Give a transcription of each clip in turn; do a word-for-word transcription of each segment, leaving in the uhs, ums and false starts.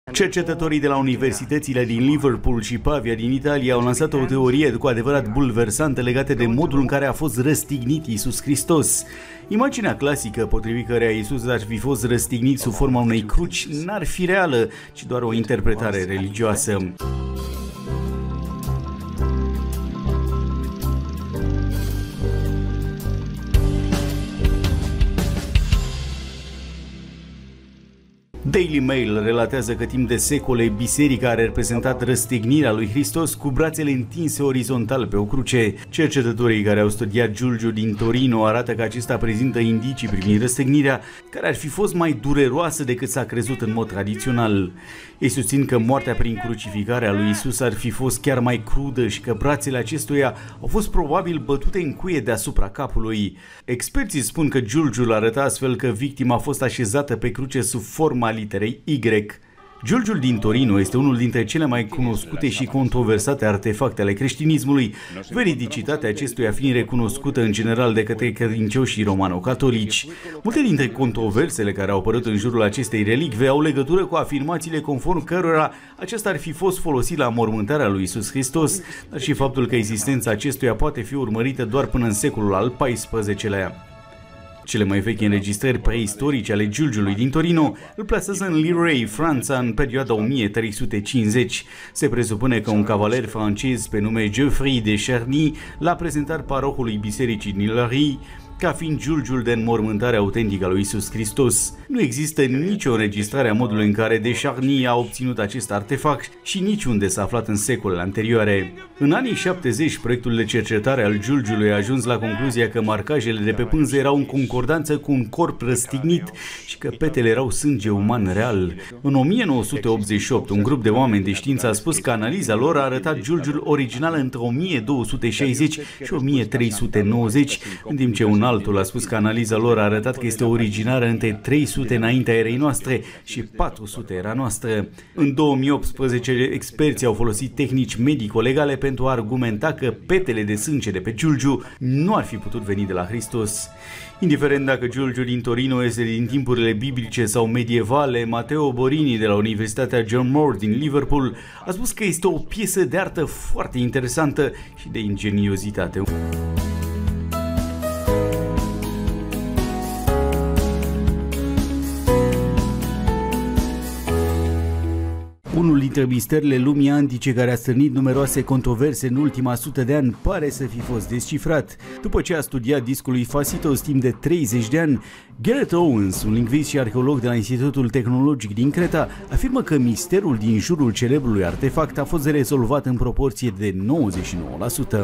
Cercetătorii de la universitățile din Liverpool și Pavia din Italia au lansat o teorie cu adevărat bulversantă legată de modul în care a fost răstignit Iisus Hristos. Imaginea clasică potrivit căreia Iisus ar fi fost răstignit sub forma unei cruci n-ar fi reală, ci doar o interpretare religioasă. Daily Mail relatează că timp de secole biserica a reprezentat răstignirea lui Hristos cu brațele întinse orizontal pe o cruce. Cercetătorii care au studiat Giulgiu din Torino arată că acesta prezintă indicii privind răstignirea care ar fi fost mai dureroasă decât s-a crezut în mod tradițional. Ei susțin că moartea prin crucificare a lui Isus ar fi fost chiar mai crudă și că brațele acestuia au fost probabil bătute în cuie deasupra capului. Experții spun că Giulgiul arăta astfel că victima a fost așezată pe cruce sub forma literei Y. Giulgiul din Torino este unul dintre cele mai cunoscute și controversate artefacte ale creștinismului, veridicitatea acestuia fiind recunoscută în general de către credincioșii romano-catolici. Multe dintre controversele care au apărut în jurul acestei relicve au legătură cu afirmațiile conform cărora acesta ar fi fost folosit la mormântarea lui Iisus Hristos, dar și faptul că existența acestuia poate fi urmărită doar până în secolul al paisprezecelea-lea. Cele mai vechi înregistrări preistorice ale Giulgiului din Torino îl plasează în Lirey, Franța, în perioada o mie trei sute cincizeci. Se presupune că un cavaler francez pe nume Geoffrey de Charny l-a prezentat parohului bisericii din Lirey ca fiind Giulgiul de înmormântare autentică a lui Iisus Hristos. Nu există nicio înregistrare a modului în care de Charny a obținut acest artefact și niciunde s-a aflat în secolele anterioare. În anii șaptezeci, proiectul de cercetare al Giulgiului a ajuns la concluzia că marcajele de pe pânză erau în concordanță cu un corp răstignit și că petele erau sânge uman real. În o mie nouă sute optzeci și opt, un grup de oameni de știință a spus că analiza lor a arătat Giulgiul original între o mie două sute șaizeci și o mie trei sute nouăzeci, în timp ce un altul a spus că analiza lor a arătat că este originară între trei sute înaintea erei noastre și patru sute era noastră. În două mii optsprezece, experții au folosit tehnici medico-legale pentru a argumenta că petele de sânge de pe Giulgiu nu ar fi putut veni de la Hristos. Indiferent dacă Giulgiul din Torino este din timpurile biblice sau medievale, Matteo Borini de la Universitatea John Moore din Liverpool a spus că este o piesă de artă foarte interesantă și de ingeniozitate. Unul dintre misterele lumii antice care a stârnit numeroase controverse în ultima sută de ani pare să fi fost descifrat. După ce a studiat discul lui Phasetos timp de treizeci de ani, Gareth Owens, un lingvist și arheolog de la Institutul Tehnologic din Creta, afirmă că misterul din jurul celebrului artefact a fost rezolvat în proporție de nouăzeci și nouă la sută.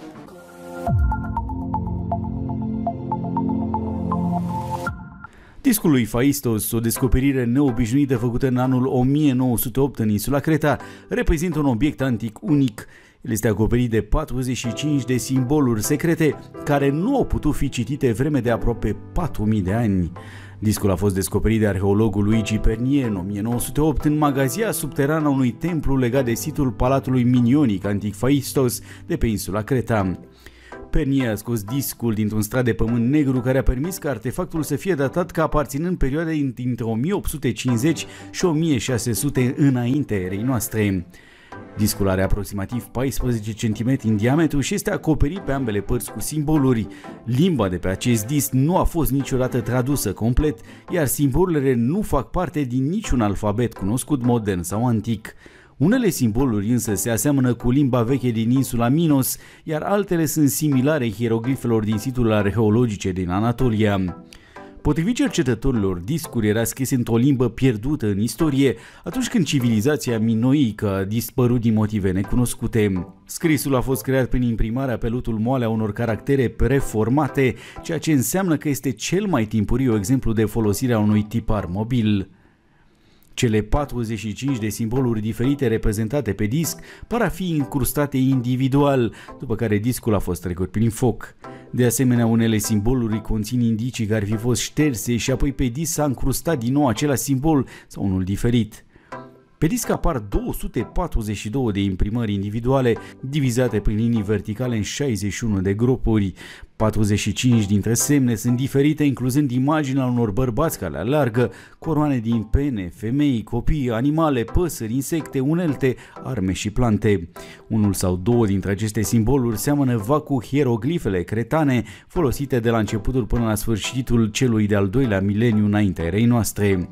Discul lui Phaistos, o descoperire neobișnuită făcută în anul o mie nouă sute opt în insula Creta, reprezintă un obiect antic unic. El este acoperit de patruzeci și cinci de simboluri secrete care nu au putut fi citite vreme de aproape patru mii de ani. Discul a fost descoperit de arheologul Luigi Pernier în o mie nouă sute opt în magazia subterană a unui templu legat de situl Palatului Minionic antic Phaistos de pe insula Creta. Pernier a scos discul dintr-un strat de pământ negru care a permis ca artefactul să fie datat ca aparținând perioadei dintre o mie opt sute cincizeci și o mie șase sute înaintea erei noastre. Discul are aproximativ paisprezece centimetri în diametru și este acoperit pe ambele părți cu simboluri. Limba de pe acest disc nu a fost niciodată tradusă complet, iar simbolurile nu fac parte din niciun alfabet cunoscut modern sau antic. Unele simboluri însă se aseamănă cu limba veche din insula Minos, iar altele sunt similare hieroglifelor din siturile arheologice din Anatolia. Potrivit cercetătorilor, discul era scris într-o limbă pierdută în istorie atunci când civilizația minoică a dispărut din motive necunoscute. Scrisul a fost creat prin imprimarea pe lutul moale a unor caractere preformate, ceea ce înseamnă că este cel mai timpuriu exemplu de folosire a unui tipar mobil. Cele patruzeci și cinci de simboluri diferite reprezentate pe disc par a fi incrustate individual, după care discul a fost trecut prin foc. De asemenea, unele simboluri conțin indicii că ar fi fost șterse și apoi pe disc s-a încrustat din nou același simbol sau unul diferit. Pe disc apar două sute patruzeci și două de imprimări individuale divizate prin linii verticale în șaizeci și unu de grupuri. patruzeci și cinci dintre semne sunt diferite, incluzând imaginea unor bărbați care alergă, coroane din pene, femei, copii, animale, păsări, insecte, unelte, arme și plante. Unul sau două dintre aceste simboluri seamănă vac cu hieroglifele cretane folosite de la începutul până la sfârșitul celui de-al doilea mileniu înaintea erei noastre.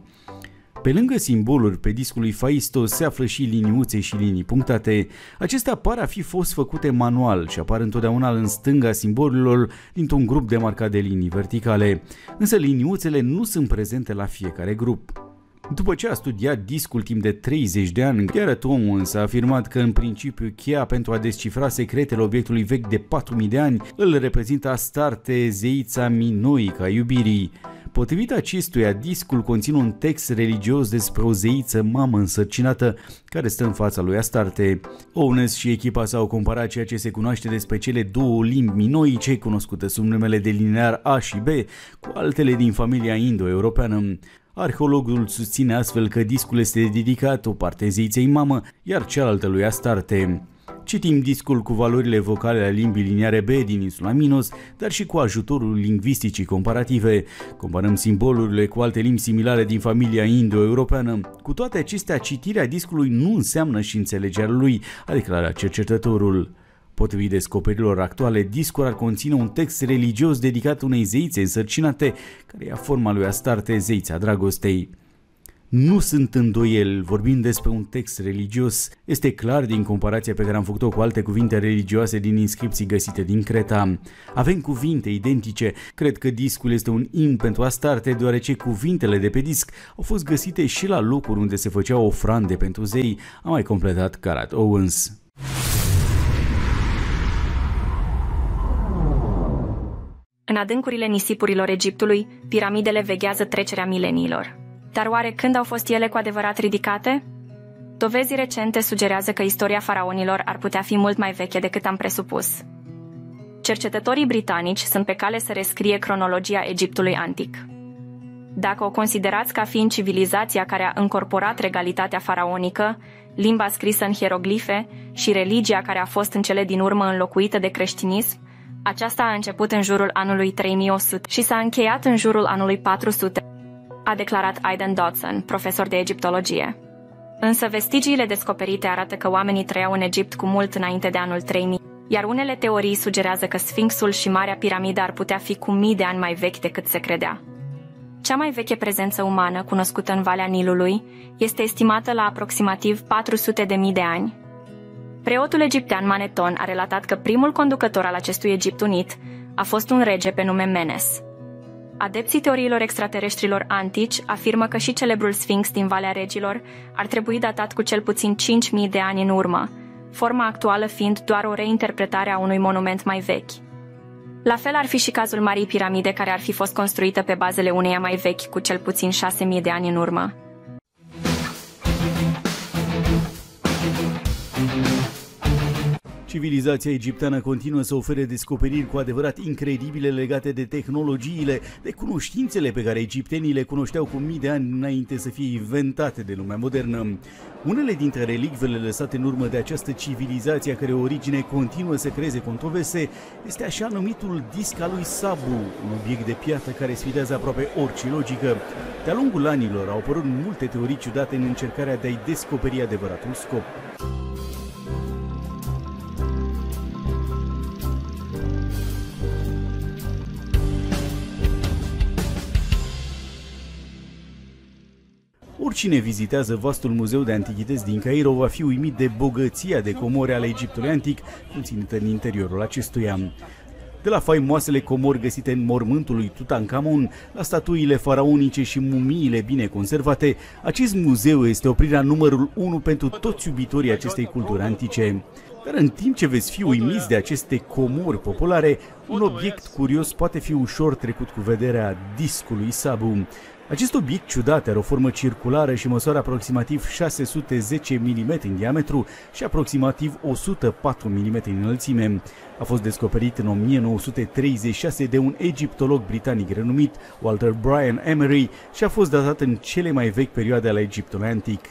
Pe lângă simboluri, pe discul lui Faisto se află și liniuțe și linii punctate. Acestea par a fi fost făcute manual și apar întotdeauna în stânga simbolurilor dintr-un grup demarcat de linii verticale. Însă liniuțele nu sunt prezente la fiecare grup. După ce a studiat discul timp de treizeci de ani, Gareth Owens a afirmat că în principiu cheia pentru a descifra secretele obiectului vechi de patru mii de ani îl reprezintă Astarte, zeița minoică a iubirii. Potrivit acestuia, discul conține un text religios despre o zeiță mamă însărcinată care stă în fața lui Astarte. Owens și echipa s-au comparat ceea ce se cunoaște despre cele două limbi minoice, cunoscute sub numele de linear A și B, cu altele din familia indo-europeană. Arheologul susține astfel că discul este dedicat o parte zeiței mamă, iar cealaltă lui Astarte. Citim discul cu valorile vocale ale limbii liniare B din insula Minos, dar și cu ajutorul lingvisticii comparative. Comparăm simbolurile cu alte limbi similare din familia indo-europeană. Cu toate acestea, citirea discului nu înseamnă și înțelegerea lui, a declarat cercetătorul. Potrivit descoperirilor actuale, discul ar conține un text religios dedicat unei zeițe însărcinate, care ia forma lui Astarte, zeița dragostei. Nu sunt îndoieli, vorbind despre un text religios. Este clar din comparația pe care am făcut-o cu alte cuvinte religioase din inscripții găsite din Creta. Avem cuvinte identice. Cred că discul este un imn pentru Astarte, deoarece cuvintele de pe disc au fost găsite și la locuri unde se făceau ofrande pentru zei, a mai completat Gareth Owens. În adâncurile nisipurilor Egiptului, piramidele veghează trecerea mileniilor. Dar oare când au fost ele cu adevărat ridicate? Dovezi recente sugerează că istoria faraonilor ar putea fi mult mai veche decât am presupus. Cercetătorii britanici sunt pe cale să rescrie cronologia Egiptului antic. Dacă o considerați ca fiind civilizația care a încorporat regalitatea faraonică, limba scrisă în hieroglife și religia care a fost în cele din urmă înlocuită de creștinism, aceasta a început în jurul anului trei mii o sută și s-a încheiat în jurul anului patru sute, a declarat Aidan Dodson, profesor de egiptologie. Însă vestigiile descoperite arată că oamenii trăiau în Egipt cu mult înainte de anul trei mii, iar unele teorii sugerează că Sfinxul și Marea Piramidă ar putea fi cu mii de ani mai vechi decât se credea. Cea mai veche prezență umană cunoscută în Valea Nilului este estimată la aproximativ patru sute de mii de ani. Preotul egiptean Maneton a relatat că primul conducător al acestui Egipt unit a fost un rege pe nume Menes. Adepții teoriilor extraterestrilor antici afirmă că și celebrul Sfinx din Valea Regilor ar trebui datat cu cel puțin cinci mii de ani în urmă, forma actuală fiind doar o reinterpretare a unui monument mai vechi. La fel ar fi și cazul Marii Piramide, care ar fi fost construită pe bazele uneia mai vechi cu cel puțin șase mii de ani în urmă. Civilizația egipteană continuă să ofere descoperiri cu adevărat incredibile legate de tehnologiile, de cunoștințele pe care egiptenii le cunoșteau cu mii de ani înainte să fie inventate de lumea modernă. Unele dintre relicvele lăsate în urmă de această civilizație, a cărei origine continuă să creeze controverse, este așa numitul disc al lui Sabu, un obiect de piatră care sfidează aproape orice logică. De-a lungul anilor au apărut multe teorii ciudate în încercarea de a-i descoperi adevăratul scop. Oricine vizitează vastul muzeu de antichități din Cairo va fi uimit de bogăția de comori ale Egiptului antic conținută în interiorul acestuia. De la faimoasele comori găsite în mormântul lui Tutankhamon, la statuile faraonice și mumiile bine conservate, acest muzeu este oprirea numărul unu pentru toți iubitorii acestei culturi antice. Dar în timp ce veți fi uimiți de aceste comori populare, un obiect curios poate fi ușor trecut cu vederea: discul lui Sabu. Acest obiect ciudat are o formă circulară și măsoară aproximativ șase sute zece milimetri în diametru și aproximativ o sută patru milimetri în înălțime. A fost descoperit în o mie nouă sute treizeci și șase de un egiptolog britanic renumit, Walter Brian Emery, și a fost datat în cele mai vechi perioade ale Egiptului antic.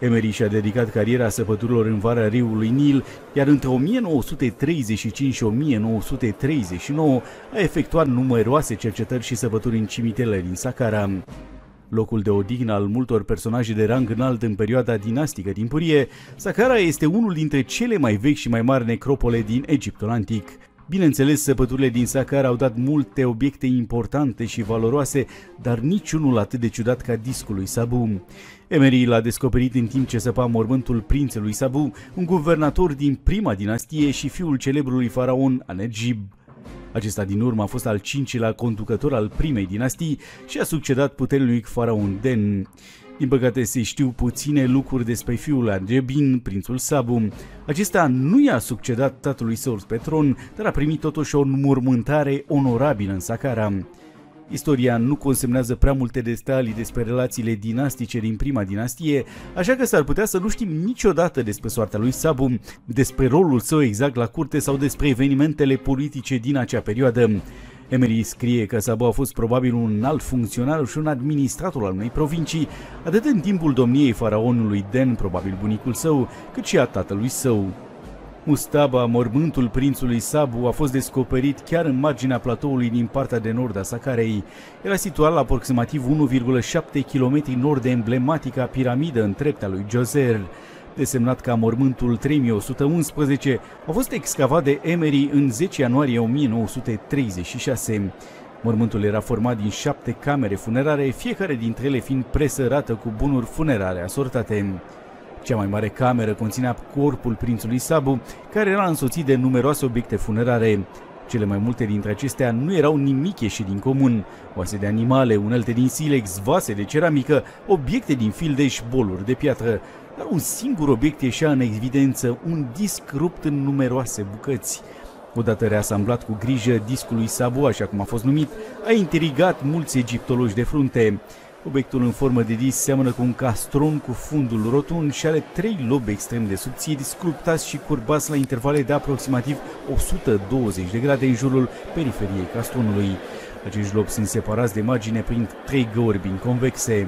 Emery și-a dedicat cariera săpăturilor în vara râului Nil, iar între o mie nouă sute treizeci și cinci și o mie nouă sute treizeci și nouă a efectuat numeroase cercetări și săpături în cimitirele din Saqqara. Locul de odihnă al multor personaje de rang înalt în perioada dinastică timpurie, Saqqara este unul dintre cele mai vechi și mai mari necropole din Egiptul antic. Bineînțeles, săpăturile din Saqqara au dat multe obiecte importante și valoroase, dar niciunul atât de ciudat ca discul lui Sabu. Emery l-a descoperit în timp ce săpa mormântul prințelui Sabu, un guvernator din prima dinastie și fiul celebrului faraon Anegib. Acesta din urmă a fost al cincilea conducător al primei dinastii și a succedat puternic faraon Den. Din păcate se știu puține lucruri despre fiul Angebin, prințul Sabu. Acesta nu i-a succedat tatălui său pe tron, dar a primit totuși o înmormântare onorabilă în Saqqara. Istoria nu consemnează prea multe detalii despre relațiile dinastice din prima dinastie, așa că s-ar putea să nu știm niciodată despre soarta lui Sabu, despre rolul său exact la curte sau despre evenimentele politice din acea perioadă. Emery scrie că Sabu a fost probabil un alt funcționar și un administrator al unei provincii, atât în timpul domniei faraonului Den, probabil bunicul său, cât și a tatălui său. Mustaba, mormântul prințului Sabu, a fost descoperit chiar în marginea platoului din partea de nord a Saqqarei. Era situat la aproximativ unu virgulă șapte kilometri nord de emblematica piramidă în treptea lui Djoser. Desemnat ca mormântul trei mii o sută unsprezece, a fost excavat de Emery în zece ianuarie o mie nouă sute treizeci și șase. Mormântul era format din șapte camere funerare, fiecare dintre ele fiind presărată cu bunuri funerare asortate. Cea mai mare cameră conținea corpul prințului Sabu, care era însoțit de numeroase obiecte funerare. Cele mai multe dintre acestea nu erau nimic ieșit din comun: oase de animale, unelte din silex, vase de ceramică, obiecte din fildeș, boluri de piatră. Dar un singur obiect ieșea în evidență, un disc rupt în numeroase bucăți. Odată reasamblat cu grijă, discul lui Sabu, așa cum a fost numit, a intrigat mulți egiptologi de frunte. Obiectul în formă de disc seamănă cu un castron cu fundul rotund și are trei lobi extrem de subțiri, sculptați și curbați la intervale de aproximativ o sută douăzeci de grade în jurul periferiei castronului. Acești lobi sunt separați de margine prin trei găuri bine convexe.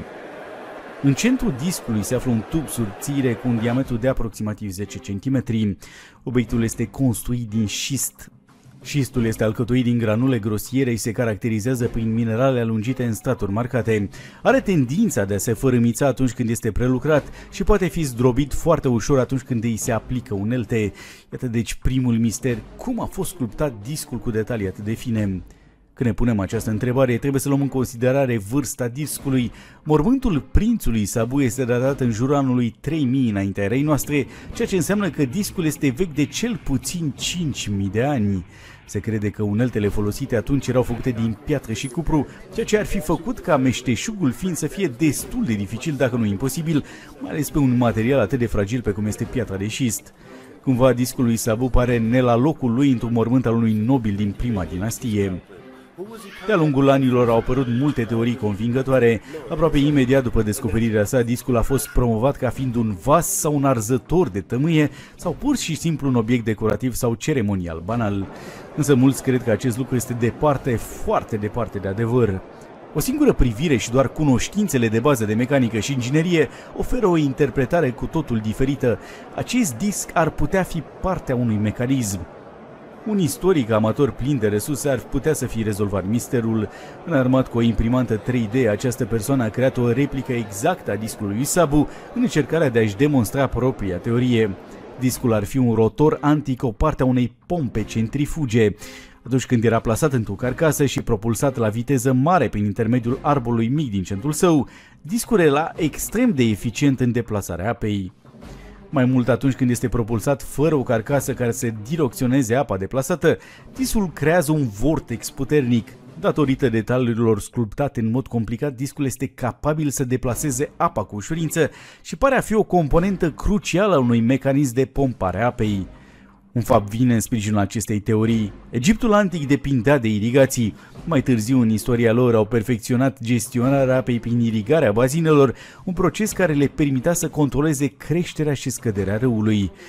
În centrul discului se află un tub subțire cu un diametru de aproximativ zece centimetri. Obiectul este construit din șist. Șistul este alcătuit din granule grosiere și se caracterizează prin minerale alungite în straturi marcate. Are tendința de a se fărâmița atunci când este prelucrat și poate fi zdrobit foarte ușor atunci când îi se aplică unelte. Iată deci primul mister: cum a fost sculptat discul cu detalii atât de fine? Când ne punem această întrebare, trebuie să luăm în considerare vârsta discului. Mormântul prințului Sabu este datat în jurul anului trei mii înaintea erei noastre, ceea ce înseamnă că discul este vechi de cel puțin cinci mii de ani. Se crede că uneltele folosite atunci erau făcute din piatră și cupru, ceea ce ar fi făcut ca meșteșugul fiind să fie destul de dificil, dacă nu imposibil, mai ales pe un material atât de fragil pe cum este piatra de șist. Cumva discul lui Sabu pare ne la locul lui într-un mormânt al unui nobil din prima dinastie. De-a lungul anilor au apărut multe teorii convingătoare. Aproape imediat după descoperirea sa, discul a fost promovat ca fiind un vas sau un arzător de tămâie sau pur și simplu un obiect decorativ sau ceremonial banal. Însă mulți cred că acest lucru este departe, foarte departe de adevăr. O singură privire și doar cunoștințele de bază de mecanică și inginerie oferă o interpretare cu totul diferită. Acest disc ar putea fi partea unui mecanism. Un istoric amator plin de resurse ar putea să fi rezolvat misterul. Înarmat cu o imprimantă trei D, această persoană a creat o replică exactă a discului lui Sabu în încercarea de a-și demonstra propria teorie. Discul ar fi un rotor antic, o parte a unei pompe centrifuge. Atunci când era plasat într-o carcasă și propulsat la viteză mare prin intermediul arborului mic din centrul său, discul era extrem de eficient în deplasarea apei. Mai mult, atunci când este propulsat fără o carcasă care să direcționeze apa deplasată, discul creează un vortex puternic. Datorită detaliilor sculptate în mod complicat, discul este capabil să deplaseze apa cu ușurință și pare a fi o componentă crucială a unui mecanism de pompare a apei. Un fapt vine în sprijinul acestei teorii. Egiptul antic depindea de irigații. Mai târziu în istoria lor au perfecționat gestionarea apei prin irigarea bazinelor, un proces care le permitea să controleze creșterea și scăderea râului.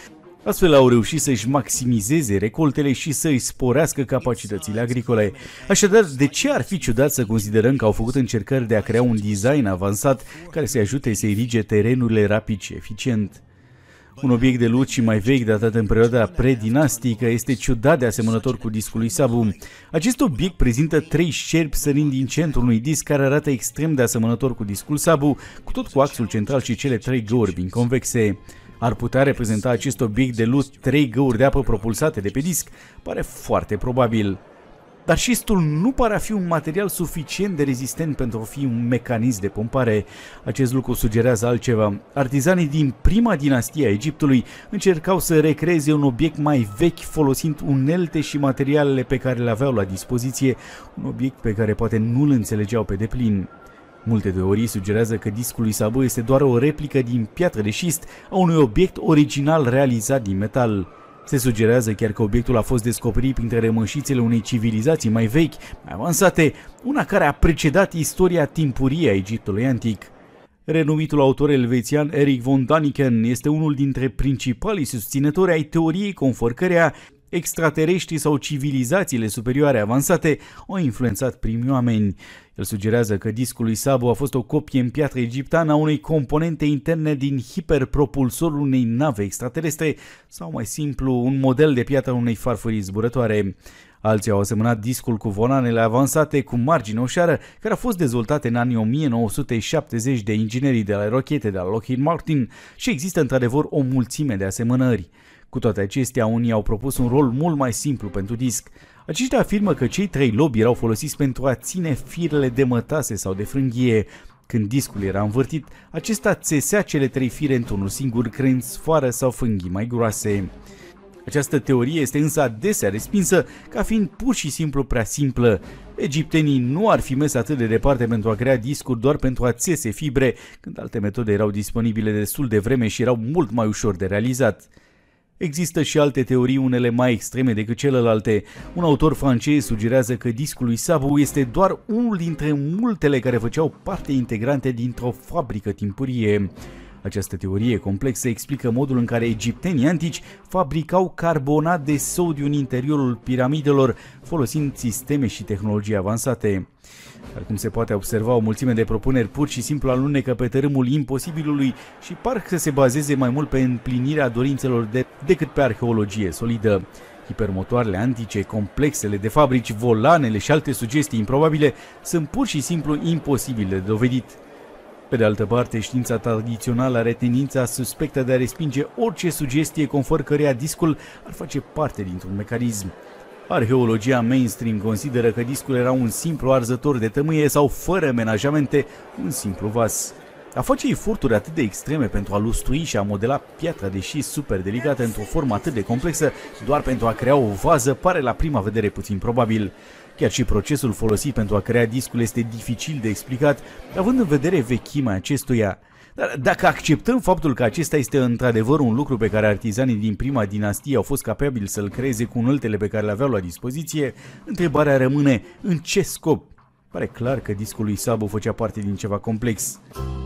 Astfel au reușit să-și maximizeze recoltele și să-și sporească capacitățile agricole. Așadar, de ce ar fi ciudat să considerăm că au făcut încercări de a crea un design avansat care să-i ajute să irige terenurile rapid și eficient? Un obiect de lut și mai vechi, datat în perioada predinastică, este ciudat de asemănător cu discul lui Sabu. Acest obiect prezintă trei șerpi sărind din centrul unui disc care arată extrem de asemănător cu discul Sabu, cu tot cu axul central și cele trei găuri biconvexe. Ar putea reprezenta acest obiect de lut trei găuri de apă propulsate de pe disc? Pare foarte probabil. Dar șistul nu pare a fi un material suficient de rezistent pentru a fi un mecanism de pompare. Acest lucru sugerează altceva. Artizanii din prima dinastie a Egiptului încercau să recreeze un obiect mai vechi folosind unelte și materialele pe care le aveau la dispoziție, un obiect pe care poate nu îl înțelegeau pe deplin. Multe teorii sugerează că discul lui Sabu este doar o replică din piatră de șist a unui obiect original realizat din metal. Se sugerează chiar că obiectul a fost descoperit printre rămășițele unei civilizații mai vechi, mai avansate, una care a precedat istoria timpurie a Egiptului antic. Renumitul autor elvețian Erich von Däniken este unul dintre principalii susținători ai teoriei conform căreia extraterestrii sau civilizațiile superioare avansate au influențat primii oameni. El sugerează că discul lui Sabu a fost o copie în piatră egipteană a unei componente interne din hiperpropulsorul unei nave extraterestre sau, mai simplu, un model de piatră a unei farfurii zburătoare. Alții au asemănat discul cu volanele avansate cu margine oșeară, care au fost dezvoltate în anii o mie nouă sute șaptezeci de inginerii de la rochete de la Lockheed Martin și există într-adevăr o mulțime de asemănări. Cu toate acestea, unii au propus un rol mult mai simplu pentru disc. Aceștia afirmă că cei trei lobi erau folosiți pentru a ține firele de mătase sau de frânghie. Când discul era învârtit, acesta țesea cele trei fire într-unul singur, creând sfoară sau fânghii mai groase. Această teorie este însă adesea respinsă ca fiind pur și simplu prea simplă. Egiptenii nu ar fi mers atât de departe pentru a crea discuri doar pentru a țese fibre, când alte metode erau disponibile destul de vreme și erau mult mai ușor de realizat. Există și alte teorii, unele mai extreme decât celelalte. Un autor francez sugerează că discul lui Sabu este doar unul dintre multele care făceau parte integrante dintr-o fabrică timpurie. Această teorie complexă explică modul în care egiptenii antici fabricau carbonat de sodiu în interiorul piramidelor, folosind sisteme și tehnologii avansate. Dar cum se poate observa, o mulțime de propuneri pur și simplu alunecă pe tărâmul imposibilului și par să se bazeze mai mult pe împlinirea dorințelor de, decât pe arheologie solidă. Hipermotoarele antice, complexele de fabrici, volanele și alte sugestii improbabile sunt pur și simplu imposibile de dovedit. Pe de altă parte, știința tradițională are tendința suspectă de a respinge orice sugestie conform căreia discul ar face parte dintr-un mecanism. Arheologia mainstream consideră că discul era un simplu arzător de tămâie sau, fără menajamente, un simplu vas. A face eforturi atât de extreme pentru a lustrui și a modela piatra de șist super delicată într-o formă atât de complexă doar pentru a crea o vază pare la prima vedere puțin probabil. Chiar și procesul folosit pentru a crea discul este dificil de explicat, având în vedere vechimea acestuia. Dar dacă acceptăm faptul că acesta este într-adevăr un lucru pe care artizanii din prima dinastie au fost capabili să-l creeze cu uneltele pe care le aveau la dispoziție, întrebarea rămâne: în ce scop? Pare clar că discul lui Sabu făcea parte din ceva complex.